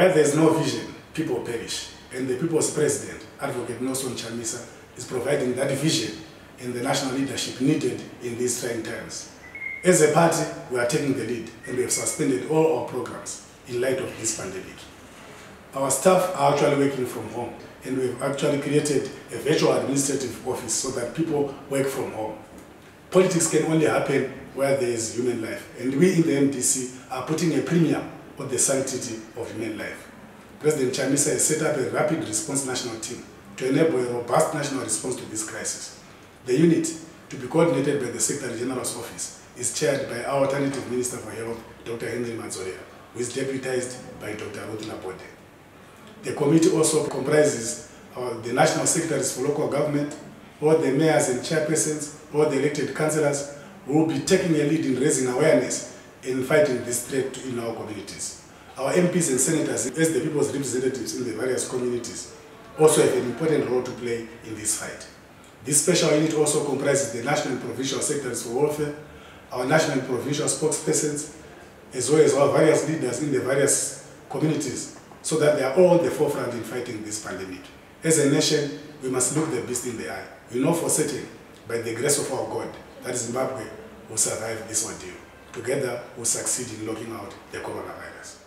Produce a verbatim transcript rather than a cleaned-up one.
Where there is no vision, people perish. And the People's President, Advocate Nelson Chamisa, is providing that vision and the national leadership needed in these trying times. As a party, we are taking the lead and we have suspended all our programs in light of this pandemic. Our staff are actually working from home, and we have actually created a virtual administrative office so that people work from home. Politics can only happen where there is human life, and we in the M D C are putting a premium on the sanctity of human life. President Chamisa has set up a rapid response national team to enable a robust national response to this crisis. The unit, to be coordinated by the Secretary General's office, is chaired by our alternative Minister for Health, Doctor Henry Mazoya, who is deputized by Doctor Ruth Labode. The committee also comprises uh, the National Secretaries for Local Government, all the mayors and chairpersons, all the elected councillors, who will be taking a lead in raising awareness in fighting this threat in our communities. Our M Ps and senators, as the people's representatives in the various communities, also have an important role to play in this fight. This special unit also comprises the National and Provincial Secretaries for Welfare, our National and Provincial spokespersons, as well as our various leaders in the various communities, so that they are all at the forefront in fighting this pandemic. As a nation, we must look the beast in the eye. We know for certain, by the grace of our God, that Zimbabwe will survive this ordeal. Together, we'll succeed in locking out the coronavirus.